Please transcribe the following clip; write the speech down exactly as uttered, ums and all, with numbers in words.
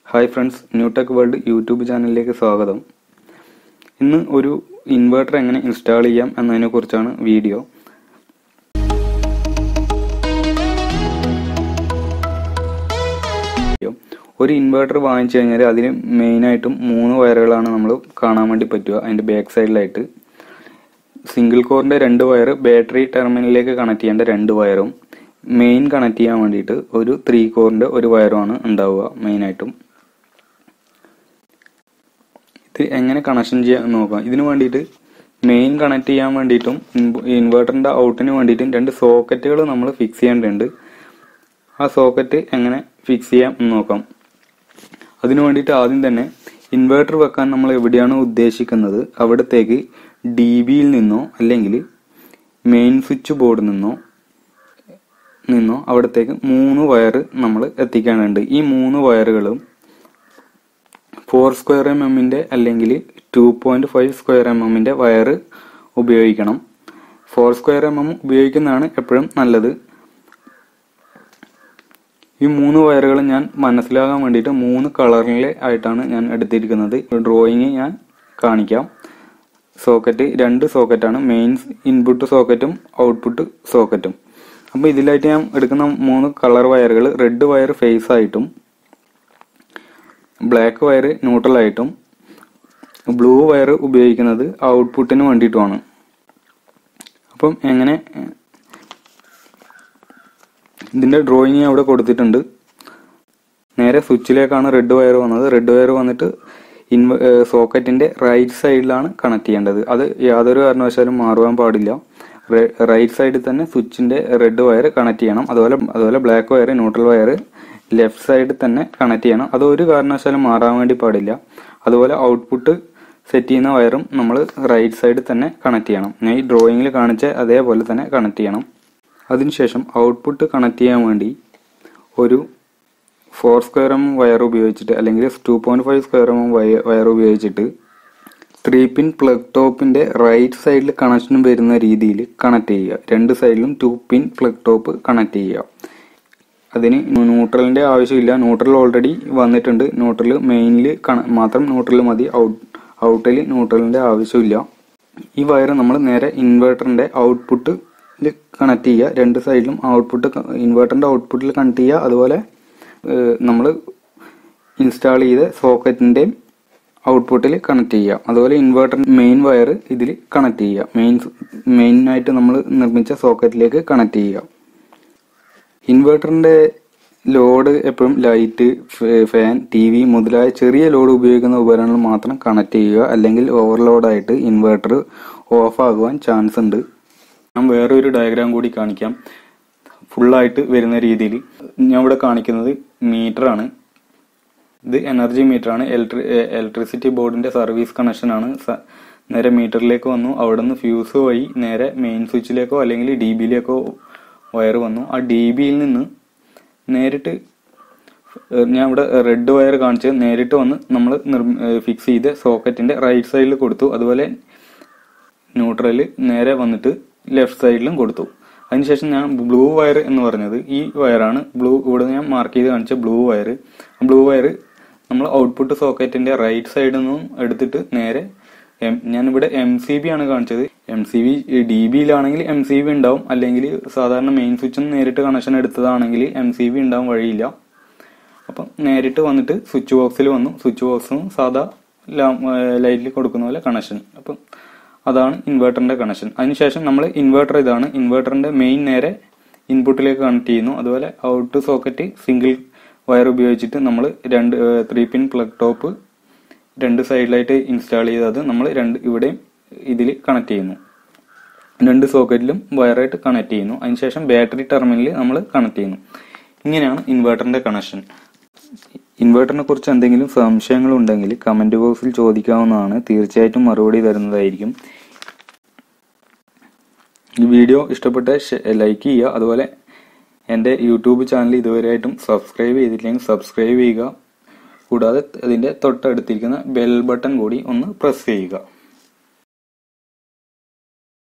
Hi friends, new tech world YouTube ചാനലിലേക്ക് സ്വാഗതം. ഇന്ന് ഒരു ഇൻവെർട്ടർ എങ്ങനെ ഇൻസ്റ്റാൾ ചെയ്യാം എന്നതിനെ കുറിച്ചാണ് വീഡിയോ. ഒരു ഇൻവെർട്ടർ വാങ്ങിച്ചു കഴിഞ്ഞാൽ അതിന് മെയിനായിട്ടും മൂന്ന് വയറുകളാണ് നമ്മൾ കാണാൻ വേണ്ടി പറ്റുക. അതിൻ്റെ ബാക്ക് സൈഡിലായിട്ട് സിംഗിൾ കോറിൻ്റെ രണ്ട് വയർ, ബാറ്ററി ടെർമിനലിലേക്ക് കണക്ട് ചെയ്യേണ്ട രണ്ട് വയറും, മെയിൻ കണക്ട് ചെയ്യാൻ വേണ്ടിയിട്ട് ഒരു ത്രീ കോറിൻ്റെ ഒരു വയറുമാണ് ഉണ്ടാവുക മെയിനായിട്ടും. ഇത് എങ്ങനെ കണക്ഷൻ ചെയ്യാൻ നോക്കാം. ഇതിനു വേണ്ടിയിട്ട് മെയിൻ കണക്ട് ചെയ്യാൻ വേണ്ടിയിട്ടും ഇൻവെർട്ടറിൻ്റെ ഔട്ടിന് വേണ്ടിയിട്ടും രണ്ട് സോക്കറ്റുകൾ നമ്മൾ ഫിക്സ് ചെയ്യേണ്ടതുണ്ട്. ആ സോക്കറ്റ് എങ്ങനെ ഫിക്സ് ചെയ്യാം എന്ന് നോക്കാം. അതിനു വേണ്ടിയിട്ട് ആദ്യം തന്നെ ഇൻവെർട്ടർ വെക്കാൻ നമ്മൾ എവിടെയാണ് ഉദ്ദേശിക്കുന്നത് അവിടത്തേക്ക് ഡി ബിയിൽ നിന്നോ അല്ലെങ്കിൽ മെയിൻ സ്വിച്ച് ബോർഡിൽ നിന്നോ നിന്നോ അവിടത്തേക്ക് മൂന്ന് വയർ നമ്മൾ എത്തിക്കാനുണ്ട്. ഈ മൂന്ന് വയറുകളും ഫോർ സ്ക്വയർ എം എമ്മിൻ്റെ അല്ലെങ്കിൽ two point five square M എമ്മിൻ്റെ വയർ ഉപയോഗിക്കണം. ഫോർ സ്ക്വയർ എം എം ഉപയോഗിക്കുന്നതാണ് എപ്പോഴും നല്ലത്. ഈ മൂന്ന് വയറുകൾ ഞാൻ മനസ്സിലാകാൻ വേണ്ടിയിട്ട് മൂന്ന് കളറിലെ ആയിട്ടാണ് ഞാൻ എടുത്തിരിക്കുന്നത്. ഡ്രോയിങ് ഞാൻ കാണിക്കാം. സോക്കറ്റ് രണ്ട് സോക്കറ്റാണ്, മെയിൻ ഇൻപുട്ട് സോക്കറ്റും ഔട്ട്പുട്ട് സോക്കറ്റും. അപ്പോൾ ഇതിലായിട്ട് ഞാൻ എടുക്കുന്ന മൂന്ന് കളർ വയറുകൾ റെഡ് വയർ ഫേസ് ആയിട്ടും, ബ്ലാക്ക് വയർ ന്യൂട്രൽ ആയിട്ടും, ബ്ലൂ വയർ ഉപയോഗിക്കുന്നത് ഔട്ട്പുട്ടിന് വേണ്ടിയിട്ടുമാണ്. അപ്പം എങ്ങനെ ഇതിൻ്റെ ഡ്രോയിങ് അവിടെ കൊടുത്തിട്ടുണ്ട്. നേരെ സ്വിച്ചിലേക്കാണ് റെഡ് വയർ വന്നത്. റെഡ് വയർ വന്നിട്ട് ഇൻവ സോക്കറ്റിൻ്റെ റൈറ്റ് സൈഡിലാണ് കണക്ട് ചെയ്യേണ്ടത്. അത് യാതൊരു കാരണവശാലും മാറുവാൻ പാടില്ല. റൈറ്റ് സൈഡിൽ തന്നെ സ്വിച്ചിൻ്റെ റെഡ് വയർ കണക്ട് ചെയ്യണം. അതുപോലെ അതുപോലെ black wire neutral wire left സൈഡിൽ തന്നെ കണക്ട് ചെയ്യണം. അത് ഒരു കാരണവശാലും മാറാൻ വേണ്ടി പാടില്ല. അതുപോലെ ഔട്ട്പുട്ട് സെറ്റ് ചെയ്യുന്ന വയറും നമ്മൾ റൈറ്റ് സൈഡിൽ തന്നെ കണക്ട് ചെയ്യണം. ഞാൻ ഈ ഡ്രോയിങ്ങിൽ കാണിച്ച അതേപോലെ തന്നെ കണക്ട് ചെയ്യണം. അതിനുശേഷം ഔട്ട്പുട്ട് കണക്ട് ചെയ്യാൻ വേണ്ടി ഒരു ഫോർ സ്ക്വയർ എം വയർ ഉപയോഗിച്ചിട്ട് അല്ലെങ്കിൽ two point five square M wire ഉപയോഗിച്ചിട്ട് ത്രീ പിൻ പ്ലഗ് ടോപ്പിൻ്റെ റൈറ്റ് സൈഡിൽ കണക്ഷൻ വരുന്ന രീതിയിൽ കണക്ട് ചെയ്യുക. രണ്ട് സൈഡിലും two pin plug top connect ചെയ്യുക. അതിന് ന്യൂട്രലിൻ്റെ ആവശ്യമില്ല. ന്യൂട്രൽ ഓൾറെഡി വന്നിട്ടുണ്ട്. ന്യൂട്രൽ മെയിനിൽ മാത്രം ന്യൂട്രൽ മതി. ഔട്ട് ഔട്ടിൽ ന്യൂട്രലിൻ്റെ ആവശ്യമില്ല. ഈ വയർ നമ്മൾ നേരെ ഇൻവെർട്ടറിൻ്റെ ഔട്ട്പുട്ടിൽ കണക്ട് ചെയ്യുക. രണ്ട് സൈഡിലും ഔട്ട്പുട്ട് ഇൻവെർട്ടറിൻ്റെ ഔട്ട്പുട്ടിൽ കണക്ട് ചെയ്യുക. അതുപോലെ നമ്മൾ ഇൻസ്റ്റാൾ ചെയ്ത സോക്കറ്റിൻ്റെയും ഔട്ട്പുട്ടിൽ കണക്ട് ചെയ്യുക. അതുപോലെ ഇൻവെർട്ടർ മെയിൻ വയർ ഇതിൽ കണക്ട് ചെയ്യുക. മെയിൻ മെയിനായിട്ട് നമ്മൾ നിർമ്മിച്ച സോക്കറ്റിലേക്ക് കണക്ട് ചെയ്യുക. ഇൻവെർട്ടറിൻ്റെ ലോഡ് എപ്പോഴും ലൈറ്റ്, ഫാൻ, ടി വി മുതലായ ചെറിയ ലോഡ് ഉപയോഗിക്കുന്ന ഉപകരണങ്ങൾ മാത്രം കണക്ട് ചെയ്യുക. അല്ലെങ്കിൽ ഓവർലോഡായിട്ട് ഇൻവെർട്ടർ ഓഫ് ആകുവാൻ ചാൻസ് ഉണ്ട്. ഞാൻ വേറൊരു ഡയഗ്രാം കൂടി കാണിക്കാം. ഫുള്ളായിട്ട് വരുന്ന രീതിയിൽ ഞാൻ ഇവിടെ കാണിക്കുന്നത് മീറ്ററാണ്. ഇത് എനർജി മീറ്ററാണ്. ഇലക്ട്രി ഇലക്ട്രിസിറ്റി ബോർഡിൻ്റെ സർവീസ് കണക്ഷനാണ്. നേരെ മീറ്ററിലേക്ക് വന്നു. അവിടെ നിന്ന് ഫ്യൂസ് വഴി നേരെ മെയിൻ സ്വിച്ചിലേക്കോ അല്ലെങ്കിൽ ഡി ബിയിലേക്കോ വയർ വന്നു. ആ ഡി ബിയിൽ നിന്ന് നേരിട്ട് ഞാൻ ഇവിടെ റെഡ് വയർ കാണിച്ച് നേരിട്ട് വന്ന് നമ്മൾ ഫിക്സ് ചെയ്ത് സോക്കറ്റിൻ്റെ റൈറ്റ് സൈഡിൽ കൊടുത്തു. അതുപോലെ ന്യൂട്രല് നേരെ വന്നിട്ട് ലെഫ്റ്റ് സൈഡിലും കൊടുത്തു. അതിനുശേഷം ഞാൻ ബ്ലൂ വയർ എന്ന് പറഞ്ഞത് ഈ വയറാണ്. ബ്ലൂ ഇവിടെ ഞാൻ മാർക്ക് ചെയ്ത് കാണിച്ച ബ്ലൂ വയർ. ബ്ലൂ വയർ നമ്മൾ ഔട്ട്പുട്ട് സോക്കറ്റിൻ്റെ റൈറ്റ് സൈഡിൽ നിന്നും എടുത്തിട്ട് നേരെ എം ഞാനിവിടെ എം സി ബി ആണ് കാണിച്ചത്. എം സി ബി ഡി ബിയിലാണെങ്കിൽ എം സി ബി ഉണ്ടാവും. അല്ലെങ്കിൽ സാധാരണ മെയിൻ സ്വിച്ചിൽ നിന്ന് നേരിട്ട് കണക്ഷൻ എടുത്തതാണെങ്കിൽ എം സി ബി ഉണ്ടാവും വഴിയില്ല. അപ്പം നേരിട്ട് വന്നിട്ട് സ്വിച്ച് ബോക്സിൽ വന്നു. സ്വിച്ച് ബോക്സും സാധാ ലൈറ്റിൽ കൊടുക്കുന്ന പോലെ കണക്ഷൻ. അപ്പം അതാണ് ഇൻവെർട്ടറിൻ്റെ കണക്ഷൻ. അതിനുശേഷം നമ്മൾ ഇൻവെർട്ടർ ഇതാണ്. ഇൻവെർട്ടറിൻ്റെ മെയിൻ നേരെ ഇൻപുട്ടിലേക്ക് കണക്ട് ചെയ്യുന്നു. അതുപോലെ ഔട്ട് സോക്കറ്റ് സിംഗിൾ വയർ ഉപയോഗിച്ചിട്ട് നമ്മൾ രണ്ട് ത്രീ പിൻ പ്ലഗ് ടോപ്പ് രണ്ട് സൈഡിലായിട്ട് ഇൻസ്റ്റാൾ ചെയ്തത് നമ്മൾ രണ്ട് ഇവിടെയും ഇതിൽ കണക്ട് ചെയ്യുന്നു. രണ്ട് സോക്കറ്റിലും വയറായിട്ട് കണക്ട് ചെയ്യുന്നു. അതിനുശേഷം ബാറ്ററി ടെർമിനലിൽ നമ്മൾ കണക്ട് ചെയ്യുന്നു. ഇങ്ങനെയാണ് ഇൻവെർട്ടറിൻ്റെ കണക്ഷൻ. ഇൻവെർട്ടറിനെ കുറിച്ച് എന്തെങ്കിലും സംശയങ്ങളുണ്ടെങ്കിൽ കമൻറ്റ് ബോക്സിൽ ചോദിക്കാവുന്നതാണ്. തീർച്ചയായിട്ടും മറുപടി തരുന്നതായിരിക്കും. ഈ വീഡിയോ ഇഷ്ടപ്പെട്ട ലൈക്ക് ചെയ്യുക. അതുപോലെ എൻ്റെ യൂട്യൂബ് ചാനൽ ഇതുവരെയായിട്ടും സബ്സ്ക്രൈബ് ചെയ്തിട്ടില്ലെങ്കിൽ സബ്സ്ക്രൈബ് ചെയ്യുക. കൂടാതെ അതിൻ്റെ തൊട്ടടുത്തിരിക്കുന്ന ബെൽ ബട്ടൺ കൂടി ഒന്ന് പ്രസ് ചെയ്യുക.